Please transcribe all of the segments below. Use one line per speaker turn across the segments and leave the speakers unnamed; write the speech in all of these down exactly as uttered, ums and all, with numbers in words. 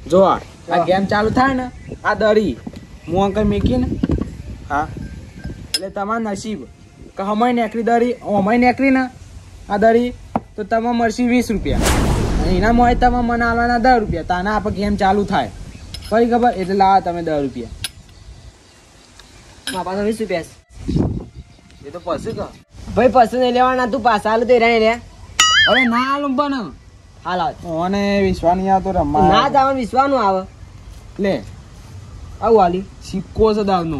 જો આ ગેમ ચાલુ થાય ને આ દરી હું અંકલ મેકીને હા એટલે તમારું નસીબ કે હમાય નેકરી દરી હમાય નેકરી ને આ દરી તો તમે મળશે વીસ રૂપિયા અને એનામાં હોય તમે મને આવવાના દસ રૂપિયા તાના આપણે ગેમ ચાલુ થાય ફરી ખબર એટલે લાવો તમે દસ રૂપિયા
મારા પાસે વીસ રૂપિયા
એ તો પછી કહો
ભાઈ પસંદ નહીં લેવાના તું પાછા હાલ તો રે
અરે ના આલું પણ
હાલ
મને વિશ્વાસ નહીં આવતો રમવા
ના જવાનું વિશ્વાનું આવે
લે
આવું હાલી
સિક્કો છે દાવનો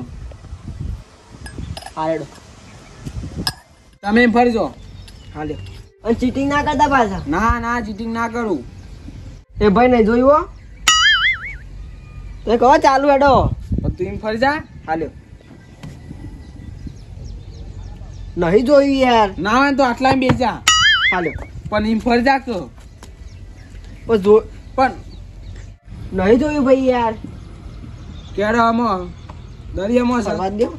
હારેડો
તમે એમ ફરજો
હાલ્યો અને ચીટિંગ ના કરતા પાછા
ના ના ચીટિંગ ના કરું
એ ભાઈ નહીં જોયું હો એ કહો ચાલુ હેડો
તું એમ ફરી જા હાલ્યો
નહીં જોયું યાર
ના હોય તો આટલા બેસા
હાલ્યો
પણ એમ ફરી જા તો
પણ જો
પણ
નહીં જોયું ભાઈ યાર
ક્યારે આમાં દરિયામાં છે
ફરવા દો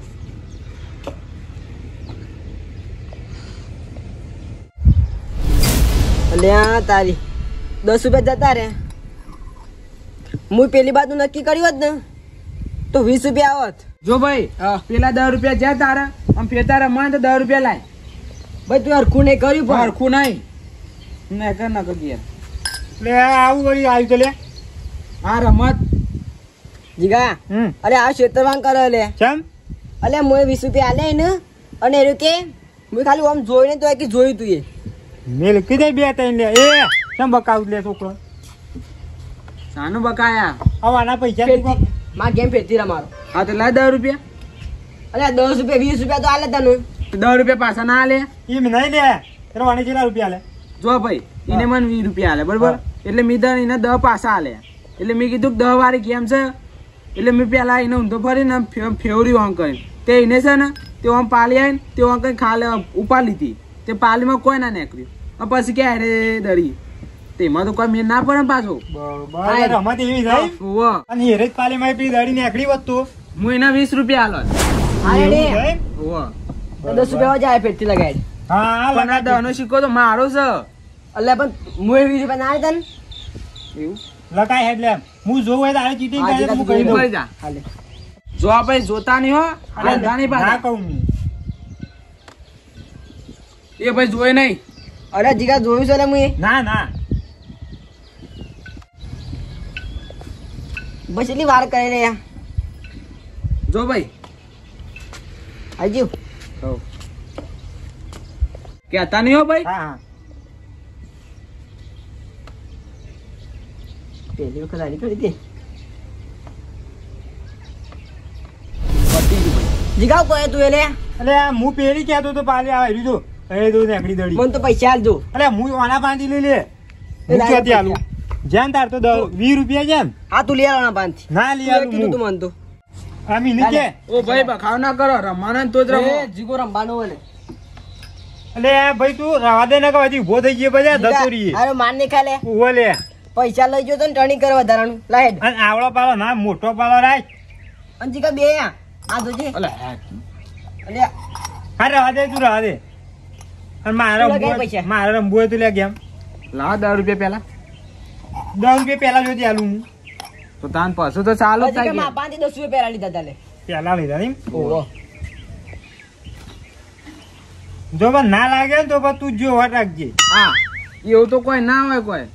અલ્યા તારી દસ રૂપિયા જતા રે હું પેલી બાજુ નક્કી કર્યું હોત ને તો વીસ રૂપિયા આવત
જો ભાઈ પેલા દસ રૂપિયા જ્યાં તારા આમ ફેરતા રમવા તો દસ રૂપિયા લાય
ભાઈ તું હરખું નહીં કર્યું પણ
હરખું નહીં ને કર ના કર યાર
લે આવું વળી આવ્યું તો લે
આ રમત
જીગા
હમ
અરે આ ક્ષેત્રવાન કરે લે
ચમ
અલે મોએ વીસ રૂપિયા આલે ને અને એનું કે મેં ખાલી આમ જોઈને તો કે જોયું તું એ
મેલ કીધે બે ત્રણ લે એ ચમ બકાવું લે છોકરો
સાનું બકાયા
આવાના પૈસા
ફેરતી માં ગેમ ફેરતી રમારો
હા તો લાય દસ રૂપિયા
અલે દસ રૂપિયા વીસ રૂપિયા તો આલે તને
દસ રૂપિયા પાછા ના લે
એમ નહીં લે રવાણી કેટલા રૂપિયા લે
જો ભાઈ એને મને વીસ રૂપિયા આલે બરોબર એટલે મેં દસ એને દસ પાછા આલે એટલે મેં કીધું કે દસ વાળી ગેમ છે એટલે મેં પેલા એને ઊંધો ફરીને ફેવરી વાંક કરી તે એને છે ને તે આમ પાલી આવીને તે આમ કંઈ ખાલે ઉપાડી લીધી તે પાલીમાં કોઈ ના નીકળ્યું પછી કે અરે દરી તેમાં તો કોઈ મેં ના પડે પાછો
બરોબર રમત એવી થાય અને હેરેજ પાલીમાં પેલી દાડી નીકળી હોત તો
હું એના વીસ રૂપિયા આલો
હા રે
ઓવા
દસ રૂપિયા જાય ફેરતી લગાડી
હા
પણ આ દહનો સિક્કો તો મારો છે
અલે પણ મોએ વીસ રૂપિયા ના આલે તને
એવું
લકાય હેડ લે હું જોઉં હોય તારે ચીટિંગ કરે તો હું કરી દઉં
ફરી જા
હાલે
જો આ ભાઈ જોતા નહીં હો આંધા નહીં
ના
પાછા
કહું હું
એ ભાઈ જોઈ નહીં
અરે જીગા જોયું છે લે મુએ
ના ના
બસ એટલી વાર કરે રે યાર
જો ભાઈ
હજુ
કહેતા નહીં હો ભાઈ
હા હા
પેલી વખત આની કરી દે
પતી ગયું ભાઈ
જીગા કોઈ તું એને
અલે હું પેલી કહેતો તો પાલી આવે રીધો એ તો નીકળી દડી
મને તો પૈસા આલજો
અલે હું ઓના પાંચી લઈ લે
એ
હું
લાય
ક્યાંથી આલું
પૈસા.
જેમ તાર તો દસ વીસ રૂપિયા જેમ
હા તું લઈ આવવાના પાંચ
ના લઈ
તું એ કીધું તું
આલું
મન તો
આમી ની કે
ઓ ભાઈ બખાવ ના કરો રમવાના તો જ રમો
એ જીગો રમવાનો હોય ને
અલે ભાઈ તું રવા દે ને કે હજી ઉભો થઈ ગયો બધા
જીગા,
ધતુરી
હારો માર નહીં ખાલે
ઉભો લે
પૈસા લઈ ગયો તો ને ટર્નિંગ કરવા વધારાનું લાહેડ
અને આવડો પાલો ના મોટો પાલો રાખ
અને જીગા બે આ આ જોજે
અલે
અલે
હા રવા દે તું રવા દે અને મારે
તું લગાય
રમવું
પૈસા.
હોય- મારે રમવું હોય તો લે કેમ
લાવ દસ રૂપિયા પેલા
દસ રૂપિયા પેલા જોતી આલું હું
તો તાન પાછું તો ચાલુ જ
જીગા
થાય
માં પાંચ થી દસ રૂપિયા પહેલા લીધા તા લે
પેલા લીધા નહીં
ઓહો
જો પણ ના લાગે ને તો પણ તું જો વાત રાખજે
હા એવું તો કોઈ ના હોય કોઈ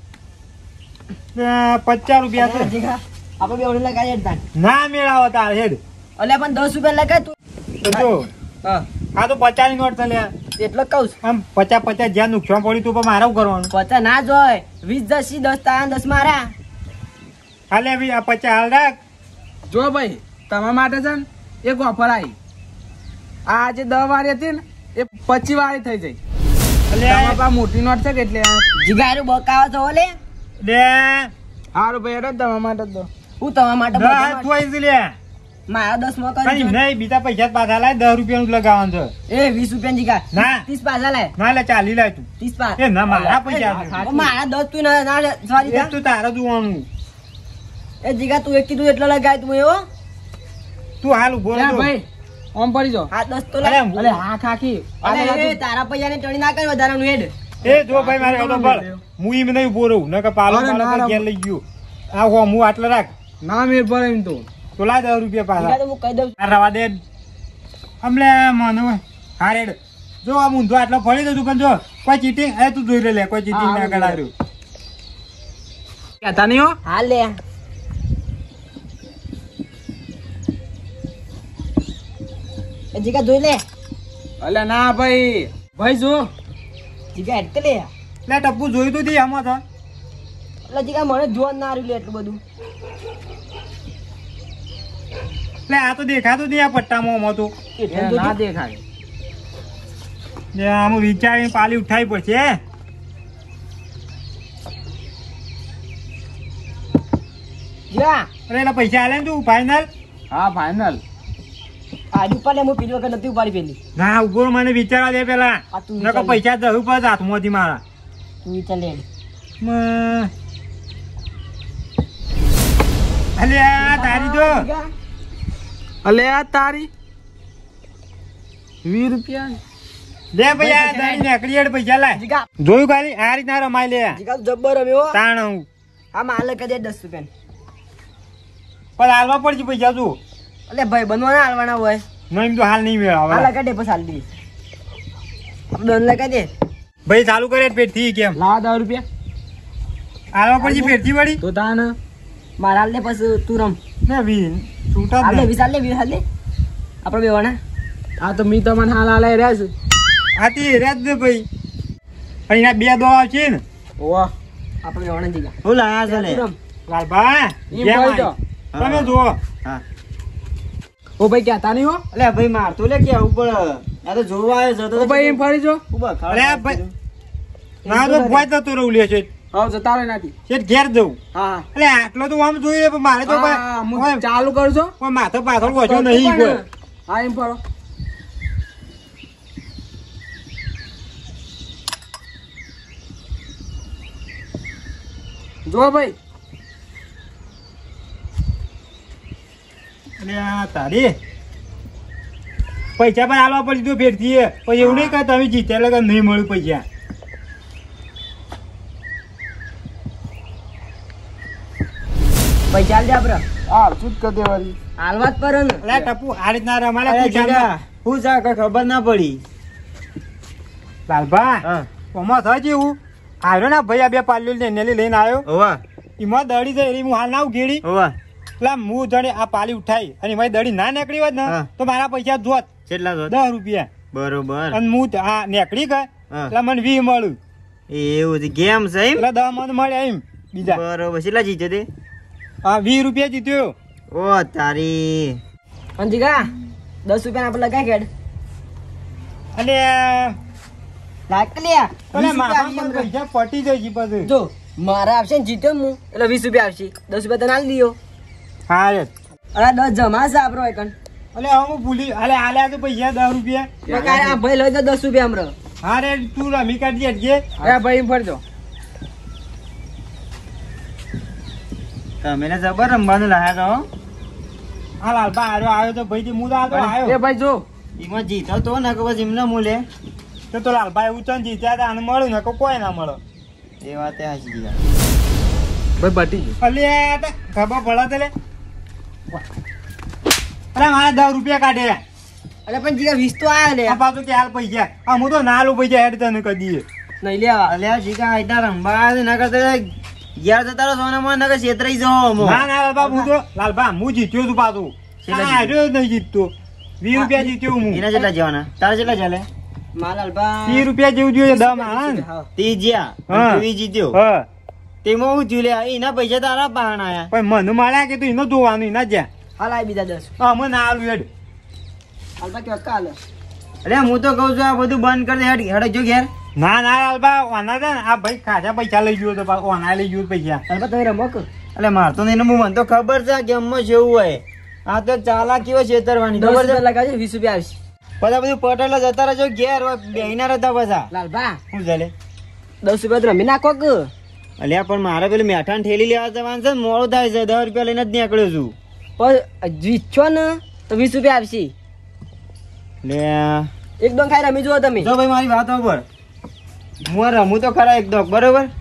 પચાસ રૂપિયા છે
જીગા આપણે બે ઓને લગાડી હેડ તાન
ના મેળાવો તાર હેડ
અલે પણ દસ રૂપિયા લગાય તું
તો જો
હા
આ તો પચાસ ની નોટ છે લે
એટલો કહું છું.
આમ પચાસ પચાસ જ્યાં નુકસાન પડ્યું તો પણ મારે શું કરવાનું
પચાસ ના જોય વીસ દસ થી દસ તારા દસ મારા
હાલે ભાઈ આ પચાસ હાલ રાખ
જો ભાઈ તમારા માટે છે ને એક ઓફર આવી આ જે દસ વાળી હતી ને એ પચીસ વાળી થઈ જાય
એટલે
તમારા પાસે મોટી નોટ છે કે એટલે
જીગારું બકાવા તો લે
લે
સારું ભાઈ હેડો તમારા માટે તો
હું તમારા માટે
દસ
બધા માટે-
થોઈ જ લે
મારા દસ માં
કઈ
કરી
નહીં બીજા પૈસા જ પાછા લાય દસ રૂપિયા નું લગાવવાનું છે
એ વીસ રૂપિયા જીગા
ના.
ત્રીસ પાછા લાય
ના લે ચાલી લાય તું
ત્રીસ પાસ
એ ના મારા પૈસા છે.
ઓ મારા દસ તું ના ના લે, સોરી
એ
જા.
તું તારે જોવાનું
એ જીગા તું એક કીધું એટલો લગાય તું એવો
તું હાલ ઉભો
લ્યા
રહો
ભાઈ ઓમ પડી જાઓ
હા દસ તો
અરે
લાય
અલે હા ખાખી
અરે એ તારા પૈસા ને ટણી ના કરી વધારાનું હેડ
એ જો ભાઈ મારે તો બળ હું એમ નહીં ઉભો રહું નકર પાલો
અરે
પાલો
ના,
પર
ના.
ઘેર લઈ ગયો આ હો હું આટલે રાખ
ના મેર પર એમ તો
તો લાય દસ રૂપિયા
જીગા
પાછા
તો હું કહી દઉં
આ રવા દે અમલે મનો હા રેડ જો આ ઊંધો આટલો ફરી દઉં પણ જો કોઈ ચીટિંગ એ તું જોઈ લે કોઈ ચીટિંગ ના કરાવ્યું
કહેતા નહીં હો
હા લે એ જીગા જોઈ લે
અલે ના ભાઈ ભાઈ જો
જીગા હેડ લે
લે ટપ્પુ જોયું તું તી આમાં તો
એટલે જીગા મને જોવા ના આવ્યું લે એટલું બધું
લે આ તો દેખાતું નહીં આ પટ્ટામાં આમાં તો
એ ના દેખાય
જે આમ વિચારીને પાલી ઉઠાવી પડશે
જીગા
અરે એલા પૈસા આલે ને તું ફાઈનલ
હા ફાઇનલ
આડી ઉપર લે હું પેલી વખત નથી ઉપાડી પેલી
ના ઉભો રહો, મને વિચારવા દે પેલા
આ તું
નકર પૈસા દહું પર હાથમાંથી મારા
તું વિચાર લે
મ- અલ્યા તારી તો
જીગા
અલે આ તારી વીસ રૂપિયા
લે ભાઈ આ તારી નેકડી હેડ પૈસા લાય
જીગા
જોયું ખાલી આ રીતના રમાય લે
જીગા તું જબ્બર રમ્યો હો.
તાણ હું
આ માલે કહી દે દસ રૂપિયા
પણ હાલવા પડશે પૈસા તું
એટલે ભાઈ બનવા ના હાલવાના હોય
નહીં તો હાલ નહીં મેળવ
હાલ લગાડે પછી હાલ દઈશ આપણે દોન લગાડી દે
ભાઈ ચાલુ કરે પેટથી કેમ
લાવા દસ રૂપિયા
હાલવા પડશે પેટથી વળી
તો તાન
મારે હાલ દે પછી તું રમ
ને વી છૂટા
હાલ
જ
દે
ને.
વીસ હાલ દે વીસ હાલ દે આપણે બેવાના
આ તો મી તમને હાલ હાલે રહ્યા છે
આ તે રેત દે ભાઈ અને એના બે દો આવશે ને
ઓવા
આપણે બેવાના જીગા
હું લાયા છે લે
તું રમ
લાલભા
ઈ
જેમ
ભાઈ તો.
આય. તમે જુઓ
હા
ઓ ભાઈ કહેતા નહીં હો
અલે ભાઈ મારતો લે કે ઉપર આ તો જોવા આવ્યો છે
ઓ ભાઈ એમ ફરી જો
ઉભા
અરે ભાઈ ના તો ભોય જતો રહું લે છે
હા જતા રહે નાથી
શેઠ ઘેર જવું
હા
એટલે આટલો તો આમ જોઈ લે પણ મારે તો કોઈ-
હા હું
કોઈ-
ચાલુ કરું છું
કોઈ માથે પાછળ વચ્ચે નહીં કોઈ
હા એમ ફરો જો ભાઈ
એટલે આ તારી પૈસા પણ હાલવા પડી તો ફેરથી એ. પછી એવું નહીં કે તમે જીત્યા લગન નહીં મળ્યું પૈસા
પૈસા હાલ દે આપણે
હા શું કરી દેવાની
હાલવા જ પર ને
એટલે ટપુ આ રીતના રમાડે
અરે
તું
જીગા
જાણતા.
હું જા કઈ ખબર ના પડી
લાલભા
હા
ઓમાં થાય જેવું આવ્યો ને ભાઈ આ બે પાલ્યું ને નેલી લઈને આવ્યો
હોવા
એમાં દડી જાય એની હું હાલ ના ઉઘેડી
હોવા
એટલે હું જડે આ પાલી ઉઠાઈ અને મારી દડી ના નીકળી હોત ને
હા.
તો મારા પૈસા જોત
કેટલા છો
દસ રૂપિયા
બરોબર
અને હું ત- આ નીકળી ગઈ
હા.
એટલે મને વીસ મળ્યું
એવું છે ગેમ છે એમ
એટલે દસ મને મળ્યા એમ બીજા
બરોબર કેટલા જીત્યો તે
હા વીસ રૂપિયા જીત્યો
ઓ તારી
અને જીગા દસ રૂપિયા આપણે લગાય કેડ
અને
લાગ લે
અને મારા પણ પૈસા પટી જાય છે પછી
જો મારા આવશે ને જીત્યો ને હું એટલે વીસ રૂપિયા આવશે દસ રૂપિયા તને હાલ દીયો
હા રે
અરે દસ જમા છે આપણો એકન
અલે હવે હું ભૂલી અલે આલ્યા તો પૈસા દસ રૂપિયા
મેં કાંઈ આ ભાઈ લઈ દો દસ રૂપિયા હમણાં
હા રે તું રમી કાઢજે અટકે
અરે ભાઈ એમ ફરજો
તમે ને જબર રમવાનું લાયા છો હો.
હા લાલબા આવ્યો આવ્યો તો ભાઈ હું તો આ તો
એ
આવ્યો
ભાઈ જો
એમાં જીતો તો ને કે પછી એમને મૂલે
તો તો લાલભાઈ એવું ચંદ જીત્યા હતા અને મળ્યું ને કોઈ ના મળો
એ વાત એ હાચી જીગા
ભાઈ બટી ગયું
અલે આ તો ખબર પડે તો લે અરે મારા દસ રૂપિયા કાઢે
અરે પણ જીગા વીસ તો આયા લે
આ પાછું કે હાલ પૈસા આ હું તો ના લો પૈસા હેડ તને કહી દઈએ
નહીં લેવા
અલ્યા જીગા આઈટા રંબા આવ્યા છે, ના કરતા ગયા જતા રહો સોનામાં ના કે છેતરાઈ જાઓ અમો.
ના ના લાલબા હું તો લાલબા હું જીત્યો છું પાછું
કેટલા
આ હાર્યો જ નહીં જીતતો વીસ રૂપિયા જીત્યો હું
એના કેટલા જવાના તારા કેટલા ચાલે
માલાલબા
ત્રીસ રૂપિયા જેવું જોઈએ દમ હા ને?
હા
તે જ્યાં
હા.
અને તું ઈ જીત્યો
હા
તેમાં હું થયું લે એના પૈસા તારા પાહણ આયા
પણ મને મળ્યા કે તું એનો જોવાનું એના જ્યાં
હાલ આય બીજા દસ
હા મને ના આલું હેડ
હાલબા કેવા કાલે
અરે હું તો કહું છું આ બધું બંધ કરી દે હેડ હેડ જો ઘેર
ના ના લાલબા ઓના છે ને આ ભાઈ ખાસા પૈસા લઈ ગયો તો પાછો ઓના લઈ ગયો પૈસા
હાલબા તમે રમો કે
એટલે મારતો નહીં ને મને તો ખબર છે આ ગેમમાં જેવું હોય આ તો ચાલા કેવો છેતરવાની
દસ
ખબર છે
રૂપિયા લગાવજો વીસ રૂપિયા આવશે
બધા બધું પટેલ જતા રહેજો ઘેર બેહીના રહેતા પાછા
લાલબા
શું ચાલે
દસ રૂપિયા તો રમી નાખો કે
અલ્યા પણ મારે પેલું મેઠાણ ઠેલી લેવા જવાનું છે ને મોડું થાય છે દસ રૂપિયા લઈને જ નીકળ્યો છું
પણ જીતશો ને તો વીસ રૂપિયા આવશે
લે
એકદમ ખાઈ રમી જુઓ તમે
જો ભાઈ મારી વાત ઉપર હું રમું તો ખરા એકદમ બરોબર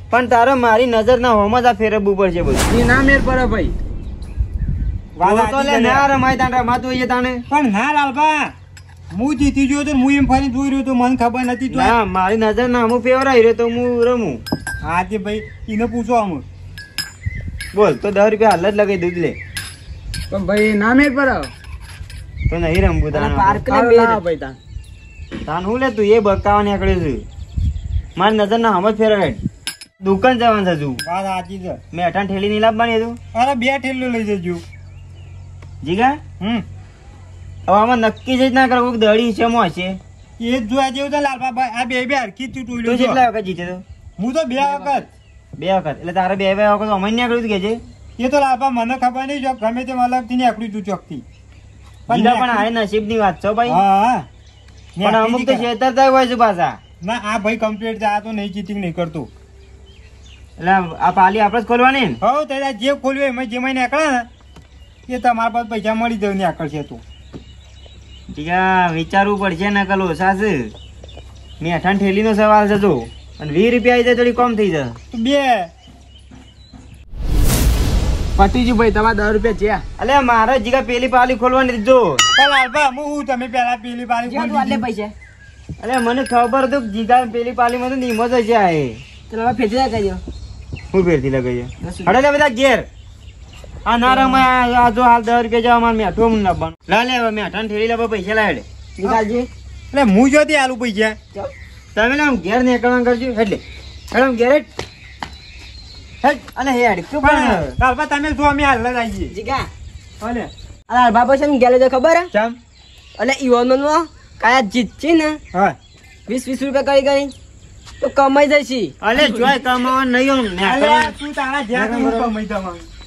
પણ તારે મારી નજર ના હોમાં જ આ ફેરવવું પડશે બધું.
એ ના મેર પડે ભાઈ.
વાત
તો તો
સાચી
લે
છે
ના
લે.
રમાય તાણ રમાતું હોય છે તાણે.
પણ ના લાલબા હું જીતી ગયો તો હું એમ ફરી જોઈ રહ્યો તો મને ખબર નથી તો
ના મારી નજર ના હું ફેવરાઈ રહ્યો તો હું રમું.
હા તે ભાઈ એને પૂછો આમ
બોલ તો દસ રૂપિયા હાલ જ લગાવી દૂધ લે.
પણ ભાઈ ના મેર પડે.
તો નહીં રમવું
અને
તાણ.
પાર્ક ને
હારું
બે
લાવો ભાઈ તાન.
તાન હું લે તું એ બકાવા નીકળ્યો છે. મારી નજર ના હમ જ ફેરવાય. દુકાન જવાનું છે હજુ.
વાત સાચી છે.
મેઠાણ ઠેલી નહીં લાવવાની હતું
અરે બે ઠેલો લઈ જજો.
જીગા.
હમ
હવે આમાં નક્કી જ ના કરો કોઈક દડી છે મો છે.
એ જ જોવા જેવું છે લાલબા ભાઈ આ બે બે હરખી જ
તું
ચૂંટું
કેટલા વખત જીતે તો?
હું તો બે વખત.
બે વખત. એટલે તારે બે બે વખત અમારી નીકળ્યું હતું કે છે.
એ તો લાલબા મને ખબર નહીં જો ગમે તે અલગથી ને એકડી તું ચોકથી
જીગા પણ હારે નસીબ ની વાત છો ભાઈ.
હા હા
પણ અમુક તો છેતરતા હોય છે પાછા.
ના આ ભાઈ કમ્પ્લીટ છે આ તો નહીં ચીટિંગ નહીં કરતું.
એટલે આ પાલી આપણે જ ખોલવાની ને.
હો તારા જે ખોલ્યું એમાં જેમાં નીકળે ને એ તમારા પાસે પૈસા મળી જવું નીકળશે તું.
જીગા વિચારવું પડશે ને કલો સાસુ મેઠાણ ઠેલી નો સવાલ છે જો. અને વીસ રૂપિયા આવી જાય થોડી કમ થઈ જાય.
તું બે
પતીજી ભાઈ તમારા દસ રૂપિયા જ્યાં.
અલે મારે જીગા પેલી પાલી ખોલવાની જો.
લાલબા હું તમે પેલા પેલી પાલી
જ્યાં તું
ખોલી
આટલે
દીધી.
પૈસા
અલે મને ખબર હતું કે જીગા પેલી પાલી માં તો નીમો જ છે આ એ.
ચલો હવે ફેરથી ના કહેજો.
હું ફેરથી લગાવી
દસ
હડે લે બધા ઘેર. આ ના રમાય આ જો હાલ દસ રૂપિયા જવા મારે મેઠો મને લાવવાનું. લા લે હવે મેઠાણ ઠેલી લાવવા પૈસા લાવે.
નિકાલજી.
એટલે હું જોતી આલુ પૈસા
ચાલ.
તમે ને આમ ઘેર નીકળવાનું કરજો એટલે હેડ આમ ઘેર હેડ. હેડ અને હેડ શું
પણ
પણ
લાલબા તમે જો અમે હાલ જ આવીએ.
જીગા
ભલે
અરે બાપા છે ને ગેલે તો ખબર હે
ચમ
એટલે ઈવાનો કયા જીતશે ને
હા
વીસ વીસ રૂપિયા કરી કરી તો કમાઈ જશે.
અલે જોય કમાવા નહીં આમ
અલે
નીકળવાનું.
તું તારા જ્યાં તો હું કમાઈ દઉં.